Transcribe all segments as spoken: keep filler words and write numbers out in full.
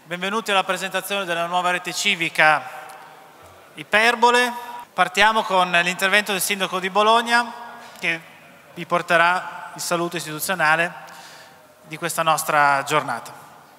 Benvenuti alla presentazione della nuova rete civica Iperbole. Partiamo con l'intervento del Sindaco di Bologna che vi porterà il saluto istituzionale di questa nostra giornata.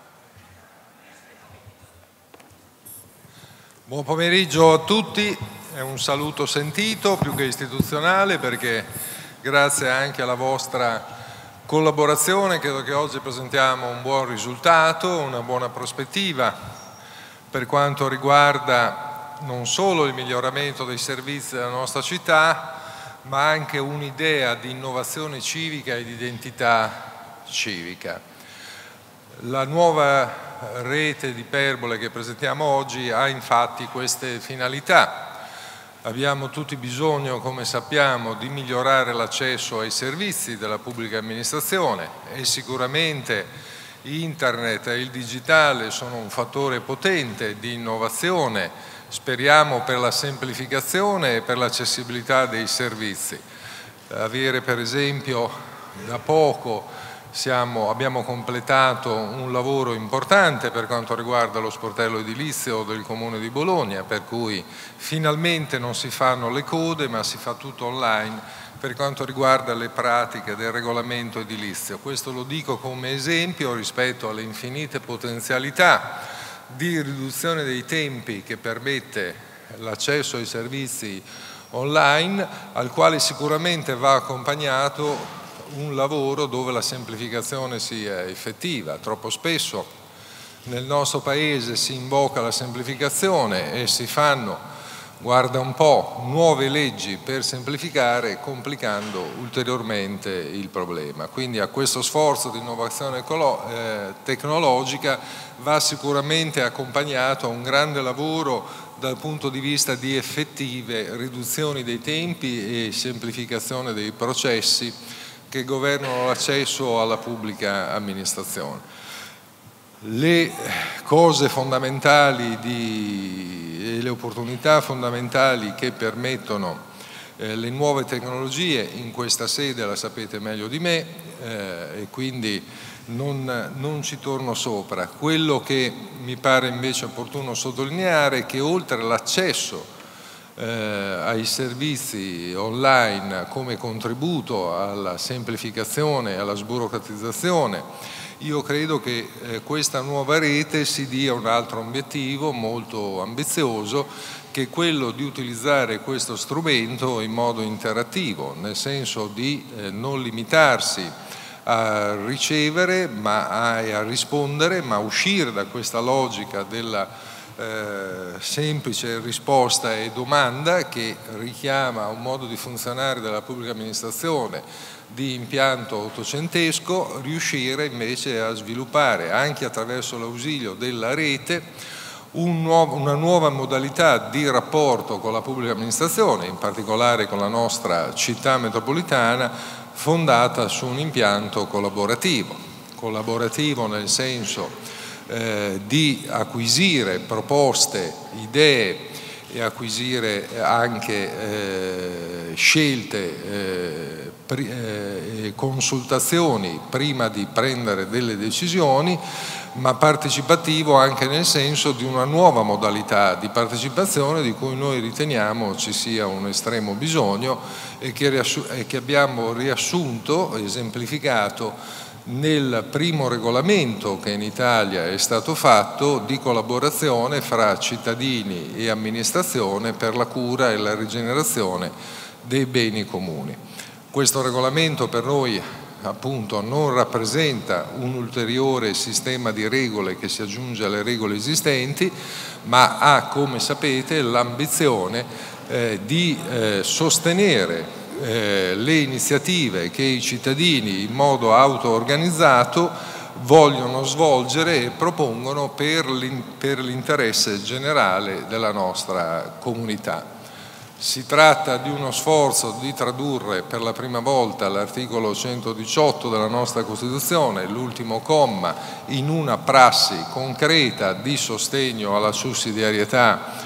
Buon pomeriggio a tutti, è un saluto sentito più che istituzionale perché grazie anche alla vostra collaborazione credo che oggi presentiamo un buon risultato, una buona prospettiva per quanto riguarda non solo il miglioramento dei servizi della nostra città, ma anche un'idea di innovazione civica e di identità civica. La nuova rete di Iperbole che presentiamo oggi ha infatti queste finalità. Abbiamo tutti bisogno, come sappiamo, di migliorare l'accesso ai servizi della pubblica amministrazione e sicuramente internet e il digitale sono un fattore potente di innovazione, speriamo per la semplificazione e per l'accessibilità dei servizi. Avere per esempio da poco Siamo, abbiamo completato un lavoro importante per quanto riguarda lo sportello edilizio del Comune di Bologna, per cui finalmente non si fanno le code ma si fa tutto online per quanto riguarda le pratiche del regolamento edilizio. Questo lo dico come esempio rispetto alle infinite potenzialità di riduzione dei tempi che permette l'accesso ai servizi online, al quale sicuramente va accompagnato un lavoro dove la semplificazione sia effettiva. Troppo spesso nel nostro Paese si invoca la semplificazione e si fanno, guarda un po', nuove leggi per semplificare, complicando ulteriormente il problema. Quindi a questo sforzo di innovazione eh, tecnologica va sicuramente accompagnato un grande lavoro dal punto di vista di effettive riduzioni dei tempi e semplificazione dei processi che governano l'accesso alla pubblica amministrazione. Le cose fondamentali di, e le opportunità fondamentali che permettono eh, le nuove tecnologie, in questa sede la sapete meglio di me eh, e quindi non, non ci torno sopra. Quello che mi pare invece opportuno sottolineare è che oltre all'accesso Eh, ai servizi online come contributo alla semplificazione e alla sburocratizzazione, io credo che eh, questa nuova rete si dia un altro obiettivo molto ambizioso, che è quello di utilizzare questo strumento in modo interattivo, nel senso di eh, non limitarsi a ricevere ma a, a rispondere, ma uscire da questa logica della Eh, semplice risposta e domanda che richiama un modo di funzionare della pubblica amministrazione di impianto ottocentesco, riuscire invece a sviluppare anche attraverso l'ausilio della rete un nuovo, una nuova modalità di rapporto con la pubblica amministrazione, in particolare con la nostra città metropolitana, fondata su un impianto collaborativo, collaborativo nel senso Eh, di acquisire proposte, idee e acquisire anche eh, scelte eh, pri, eh, consultazioni prima di prendere delle decisioni, ma partecipativo anche nel senso di una nuova modalità di partecipazione di cui noi riteniamo ci sia un estremo bisogno e che, e che abbiamo riassunto, esemplificato nel primo regolamento che in Italia è stato fatto di collaborazione fra cittadini e amministrazione per la cura e la rigenerazione dei beni comuni. Questo regolamento per noi appunto non rappresenta un ulteriore sistema di regole che si aggiunge alle regole esistenti, ma ha, come sapete, l'ambizione eh, di eh, sostenere Eh, le iniziative che i cittadini in modo auto-organizzato vogliono svolgere e propongono per l'interesse generale della nostra comunità. Si tratta di uno sforzo di tradurre per la prima volta l'articolo centodiciotto della nostra Costituzione, l'ultimo comma, in una prassi concreta di sostegno alla sussidiarietà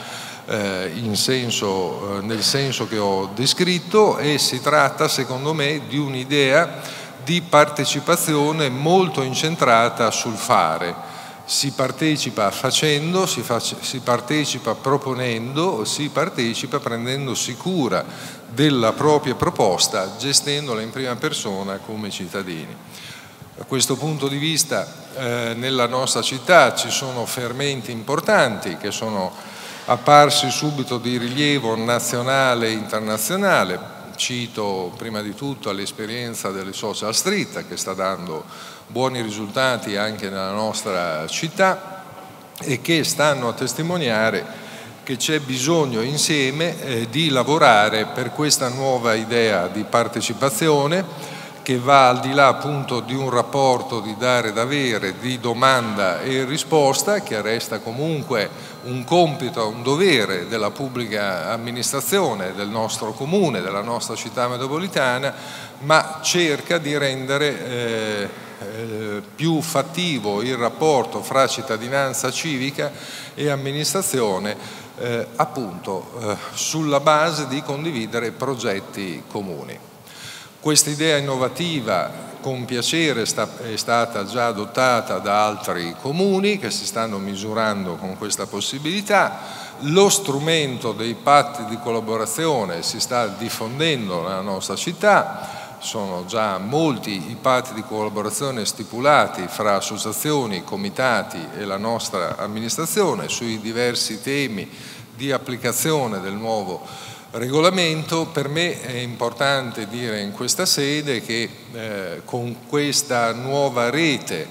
In senso, nel senso che ho descritto, e si tratta secondo me di un'idea di partecipazione molto incentrata sul fare. Si partecipa facendo, si, face, si partecipa proponendo, si partecipa prendendosi cura della propria proposta, gestendola in prima persona come cittadini. Da questo punto di vista eh, nella nostra città ci sono fermenti importanti che sono apparsi subito di rilievo nazionale e internazionale. Cito prima di tutto l'esperienza delle Social Street, che sta dando buoni risultati anche nella nostra città e che stanno a testimoniare che c'è bisogno insieme eh, di lavorare per questa nuova idea di partecipazione che va al di là appunto di un rapporto di dare ed avere, di domanda e risposta, che resta comunque un compito, un dovere della pubblica amministrazione, del nostro comune, della nostra città metropolitana, ma cerca di rendere eh, eh, più fattivo il rapporto fra cittadinanza civica e amministrazione, eh, appunto eh, sulla base di condividere progetti comuni. Questa idea innovativa con piacere è stata già adottata da altri comuni che si stanno misurando con questa possibilità. Lo strumento dei patti di collaborazione si sta diffondendo nella nostra città, sono già molti i patti di collaborazione stipulati fra associazioni, comitati e la nostra amministrazione sui diversi temi di applicazione del nuovo regolamento. Per me è importante dire in questa sede che eh, con questa nuova rete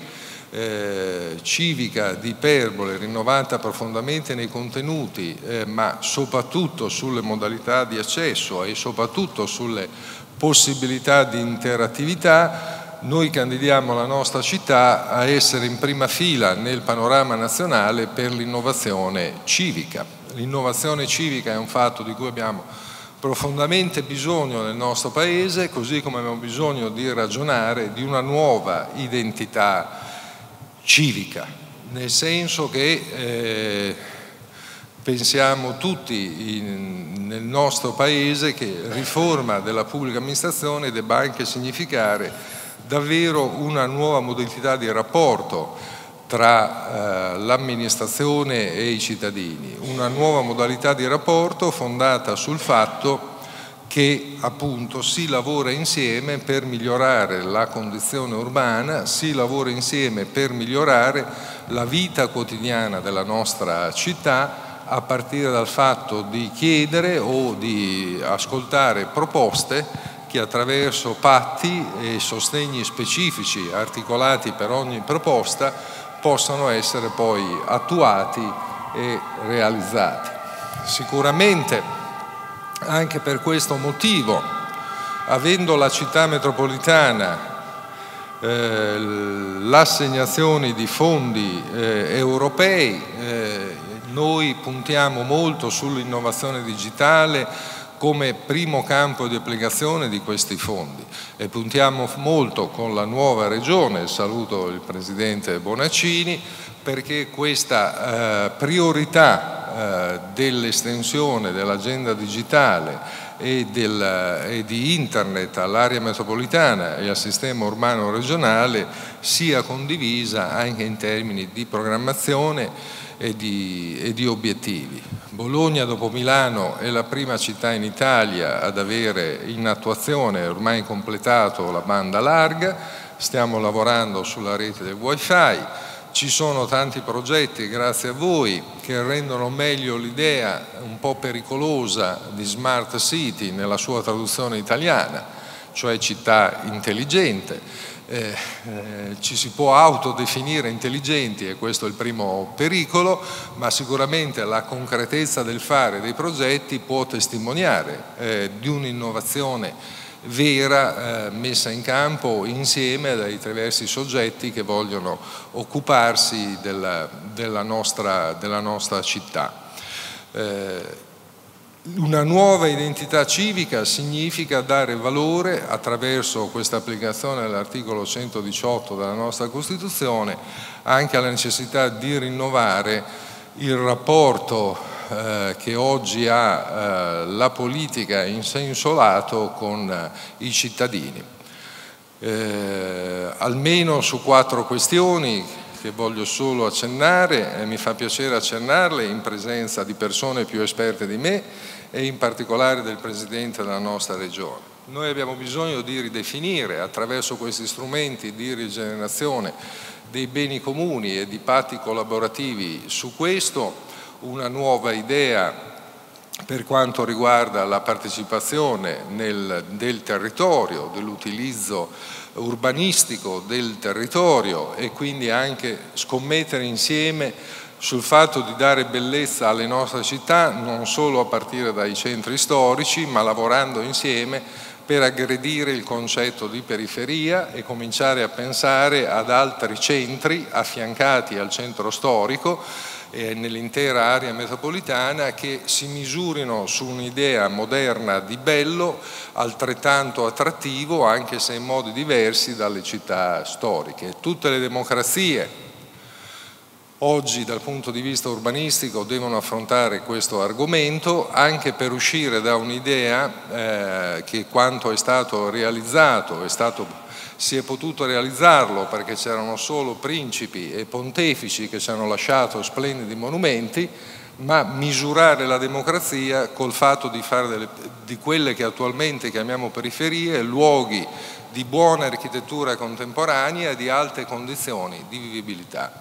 eh, civica di Iperbole, rinnovata profondamente nei contenuti, eh, ma soprattutto sulle modalità di accesso e soprattutto sulle possibilità di interattività, noi candidiamo la nostra città a essere in prima fila nel panorama nazionale per l'innovazione civica. L'innovazione civica è un fatto di cui abbiamo profondamente bisogno nel nostro Paese, così come abbiamo bisogno di ragionare di una nuova identità civica, nel senso che eh, pensiamo tutti in, nel nostro Paese che riforma della pubblica amministrazione debba anche significare davvero una nuova modalità di rapporto tra eh, l'amministrazione e i cittadini, una nuova modalità di rapporto fondata sul fatto che appunto si lavora insieme per migliorare la condizione urbana, si lavora insieme per migliorare la vita quotidiana della nostra città, a partire dal fatto di chiedere o di ascoltare proposte che attraverso patti e sostegni specifici articolati per ogni proposta possano essere poi attuati e realizzati. Sicuramente anche per questo motivo, avendo la città metropolitana eh, l'assegnazione di fondi eh, europei, eh, noi puntiamo molto sull'innovazione digitale come primo campo di applicazione di questi fondi e puntiamo molto con la nuova regione, saluto il Presidente Bonaccini, perché questa eh, priorità eh, dell'estensione dell'agenda digitale e, del, e di internet all'area metropolitana e al sistema urbano regionale sia condivisa anche in termini di programmazione e di, e di obiettivi. Bologna dopo Milano è la prima città in Italia ad avere in attuazione, ormai completato, la banda larga, stiamo lavorando sulla rete del wifi, ci sono tanti progetti grazie a voi che rendono meglio l'idea un po' pericolosa di smart city nella sua traduzione italiana, cioè città intelligente. Eh, eh, ci si può autodefinire intelligenti e questo è il primo pericolo, ma sicuramente la concretezza del fare dei progetti può testimoniare eh, di un'innovazione vera eh, messa in campo insieme dai diversi soggetti che vogliono occuparsi della, della, nostra, della nostra città. Eh, Una nuova identità civica significa dare valore attraverso questa applicazione dell'articolo centodiciotto della nostra Costituzione anche alla necessità di rinnovare il rapporto eh, che oggi ha eh, la politica in senso lato con eh, i cittadini. Eh, almeno su quattro questioni che voglio solo accennare e mi fa piacere accennarle in presenza di persone più esperte di me e in particolare del Presidente della nostra Regione. Noi abbiamo bisogno di ridefinire attraverso questi strumenti di rigenerazione dei beni comuni e di patti collaborativi su questo una nuova idea per quanto riguarda la partecipazione nel, del territorio, dell'utilizzo urbanistico del territorio e quindi anche scommettere insieme sul fatto di dare bellezza alle nostre città non solo a partire dai centri storici ma lavorando insieme per aggredire il concetto di periferia e cominciare a pensare ad altri centri affiancati al centro storico e nell'intera area metropolitana che si misurino su un'idea moderna di bello altrettanto attrattivo anche se in modi diversi dalle città storiche. Tutte le democrazie oggi dal punto di vista urbanistico devono affrontare questo argomento anche per uscire da un'idea eh, che quanto è stato realizzato è stato si è potuto realizzarlo perché c'erano solo principi e pontefici che ci hanno lasciato splendidi monumenti, ma misurare la democrazia col fatto di fare delle, di quelle che attualmente chiamiamo periferie, luoghi di buona architettura contemporanea e di alte condizioni di vivibilità.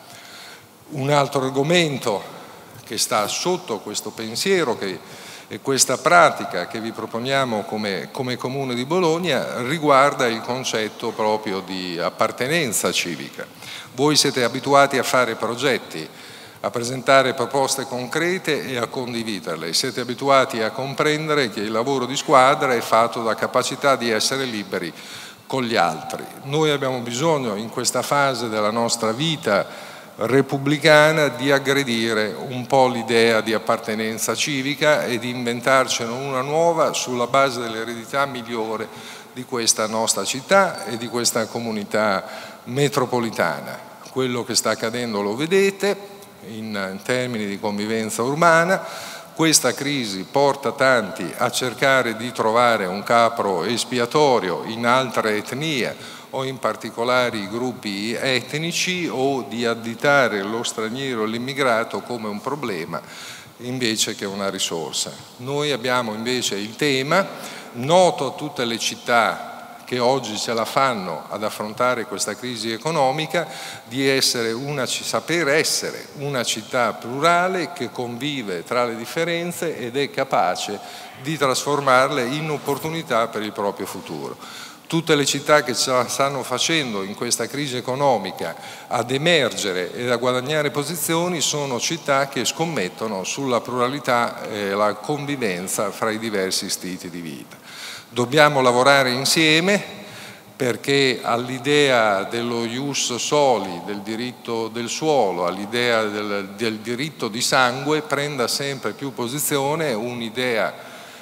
Un altro argomento che sta sotto questo pensiero che e questa pratica che vi proponiamo come, come Comune di Bologna riguarda il concetto proprio di appartenenza civica. Voi siete abituati a fare progetti, a presentare proposte concrete e a condividerle. Siete abituati a comprendere che il lavoro di squadra è fatto da capacità di essere liberi con gli altri. Noi abbiamo bisogno in questa fase della nostra vita repubblicana di aggredire un po' l'idea di appartenenza civica e di inventarcene una nuova sulla base dell'eredità migliore di questa nostra città e di questa comunità metropolitana. Quello che sta accadendo lo vedete in termini di convivenza urbana. Questa crisi porta tanti a cercare di trovare un capro espiatorio in altre etnie o in particolari gruppi etnici o di additare lo straniero e l'immigrato come un problema invece che una risorsa. Noi abbiamo invece il tema, noto a tutte le città che oggi ce la fanno ad affrontare questa crisi economica, di essere una, saper essere una città plurale che convive tra le differenze ed è capace di trasformarle in opportunità per il proprio futuro. Tutte le città che ce la stanno facendo in questa crisi economica ad emergere e a guadagnare posizioni sono città che scommettono sulla pluralità e la convivenza fra i diversi stili di vita. Dobbiamo lavorare insieme perché all'idea dello ius soli, del diritto del suolo, all'idea del, del diritto di sangue prenda sempre più posizione un'idea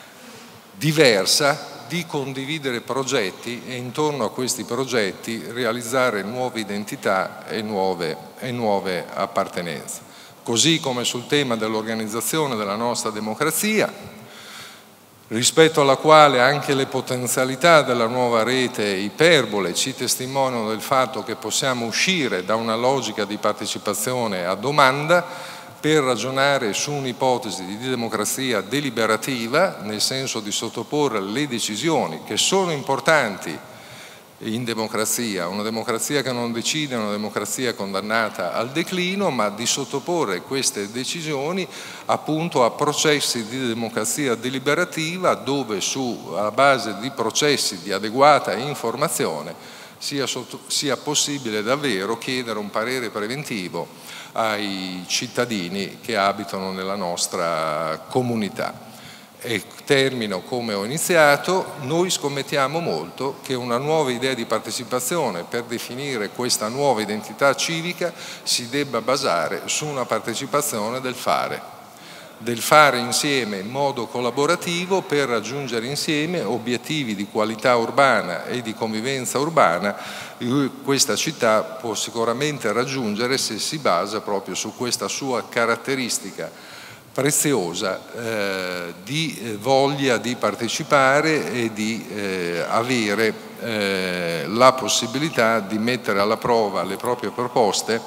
diversa di condividere progetti e intorno a questi progetti realizzare nuove identità e nuove, e nuove appartenenze. Così come sul tema dell'organizzazione della nostra democrazia, rispetto alla quale anche le potenzialità della nuova rete Iperbole ci testimoniano del fatto che possiamo uscire da una logica di partecipazione a domanda per ragionare su un'ipotesi di democrazia deliberativa, nel senso di sottoporre le decisioni che sono importanti in democrazia, una democrazia che non decide è una democrazia condannata al declino, ma di sottoporre queste decisioni appunto a processi di democrazia deliberativa dove sulla base di processi di adeguata informazione sia, sotto, sia possibile davvero chiedere un parere preventivo ai cittadini che abitano nella nostra comunità. E termino come ho iniziato, noi scommettiamo molto che una nuova idea di partecipazione per definire questa nuova identità civica si debba basare su una partecipazione del fare, del fare insieme in modo collaborativo per raggiungere insieme obiettivi di qualità urbana e di convivenza urbana che questa città può sicuramente raggiungere se si basa proprio su questa sua caratteristica preziosa eh, di voglia di partecipare e di eh, avere eh, la possibilità di mettere alla prova le proprie proposte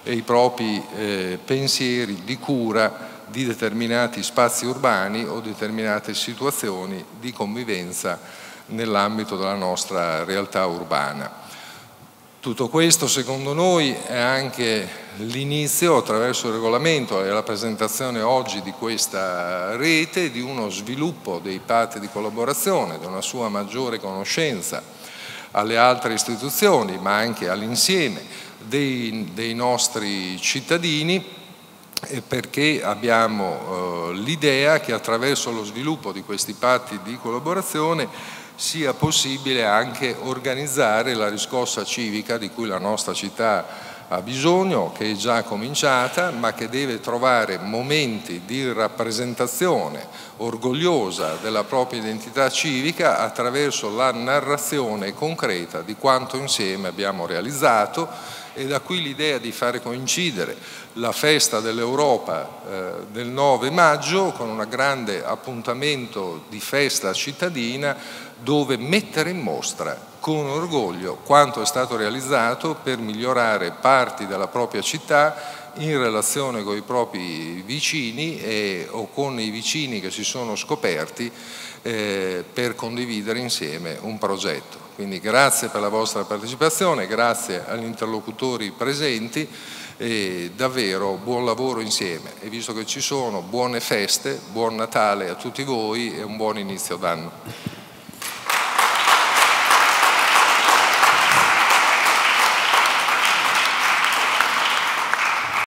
e i propri eh, pensieri di cura di determinati spazi urbani o determinate situazioni di convivenza nell'ambito della nostra realtà urbana. Tutto questo, secondo noi, è anche l'inizio, attraverso il regolamento e la presentazione oggi di questa rete, di uno sviluppo dei patti di collaborazione, di una sua maggiore conoscenza alle altre istituzioni, ma anche all'insieme dei, dei nostri cittadini, perché abbiamo eh, l'idea che attraverso lo sviluppo di questi patti di collaborazione sia possibile anche organizzare la riscossa civica di cui la nostra città ha bisogno, che è già cominciata, ma che deve trovare momenti di rappresentazione orgogliosa della propria identità civica attraverso la narrazione concreta di quanto insieme abbiamo realizzato, e da qui l'idea di fare coincidere la festa dell'Europa eh, del nove maggio con un grande appuntamento di festa cittadina, dove mettere in mostra con orgoglio quanto è stato realizzato per migliorare parti della propria città in relazione con i propri vicini e, o con i vicini che si sono scoperti eh, per condividere insieme un progetto. Quindi grazie per la vostra partecipazione, grazie agli interlocutori presenti e davvero buon lavoro insieme. E visto che ci sono, buone feste, buon Natale a tutti voi e un buon inizio d'anno.